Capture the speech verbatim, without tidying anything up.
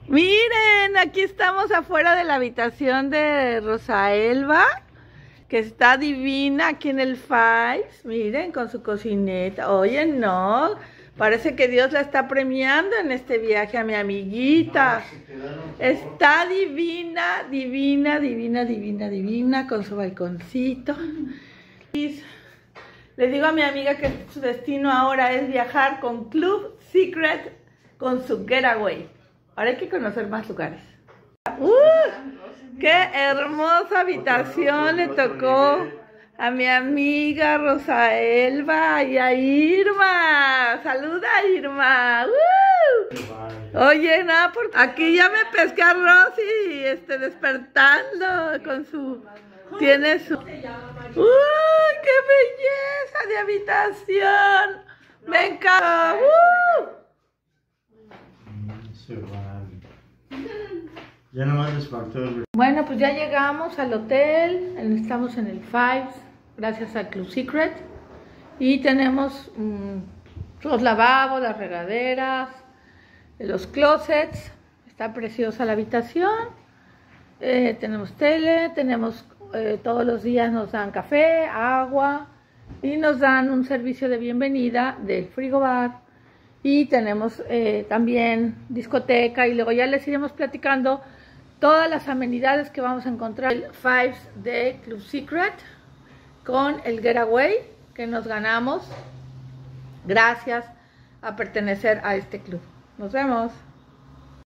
Miren, aquí estamos afuera de la habitación de Rosaelva, que está divina aquí en el Fives. Miren, con su cocineta. Oye, no, parece que Dios la está premiando en este viaje a mi amiguita. Está divina, divina, divina, divina, divina, con su balconcito. Le digo a mi amiga que su destino ahora es viajar con Club Secret, con su Getaway. Ahora hay que conocer más lugares. ¡Uh! ¡Qué hermosa habitación le tocó a mi amiga Rosaelva y a Irma! ¡Saluda, Irma! ¡Uh! Oye, nada, porque aquí ya me pesqué a Rosy este, despertando con su... Tiene su... ¡Uy, qué belleza de habitación! ¡Me encanta! ¡Uh! Ya no mandes factor. Bueno, pues ya llegamos al hotel, estamos en el Fives, gracias al Club Secret, y tenemos mmm, los lavabos, las regaderas, los closets. Está preciosa la habitación, eh, tenemos tele, tenemos eh, todos los días nos dan café, agua, y nos dan un servicio de bienvenida del frigobar. Y tenemos eh, también discoteca, y luego ya les iremos platicando todas las amenidades que vamos a encontrar en el Fives de Club Secret con el Getaway que nos ganamos gracias a pertenecer a este club. Nos vemos.